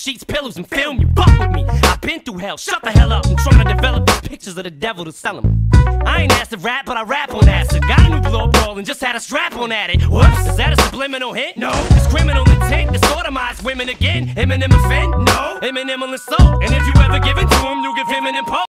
sheets, pillows, and film. You fuck with me, I've been through hell. Shut the hell up, I'm trying to develop these pictures of the devil to sell them. I ain't asked to rap, but I rap on acid. Got a new blow roll and just had a strap on at it. Whoops, is that a subliminal hint? No. It's criminal intent to sodomize women again. Eminem offend? No. Eminem will insult, and if you ever give it to him, you give him an impulse.